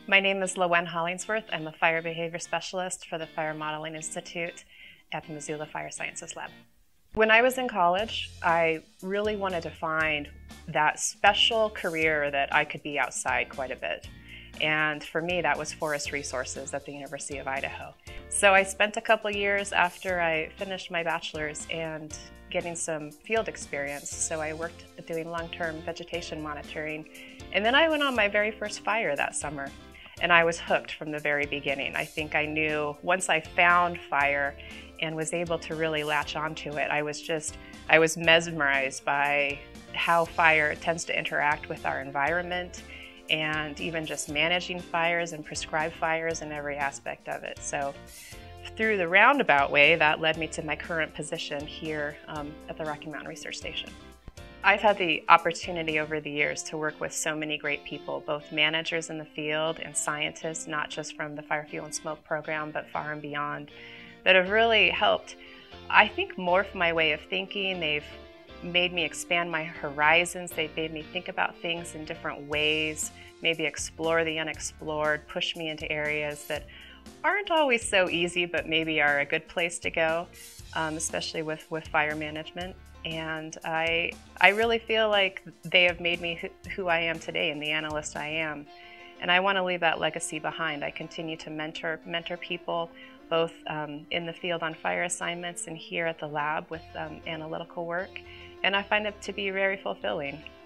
My name is LaWen Hollingsworth. I'm a fire behavior specialist for the Fire Modeling Institute at the Missoula Fire Sciences Lab. When I was in college, I really wanted to find that special career that I could be outside quite a bit. And for me, that was forest resources at the University of Idaho. So I spent a couple years after I finished my bachelor's and getting some field experience. So I worked doing long-term vegetation monitoring. And then I went on my very first fire that summer. And I was hooked from the very beginning. I think I knew once I found fire and was able to really latch onto it, I was mesmerized by how fire tends to interact with our environment and even just managing fires and prescribed fires and every aspect of it. So through the roundabout way, that led me to my current position here at the Rocky Mountain Research Station. I've had the opportunity over the years to work with so many great people, both managers in the field and scientists, not just from the Fire, Fuel, and Smoke program, but far and beyond, that have really helped, I think, morph my way of thinking. They've made me expand my horizons. They've made me think about things in different ways, maybe explore the unexplored, push me into areas that aren't always so easy, but maybe are a good place to go, especially with fire management. And I really feel like they have made me who I am today and the analyst I am. And I want to leave that legacy behind. I continue to mentor people, both in the field on fire assignments and here at the lab with analytical work. And I find it to be very fulfilling.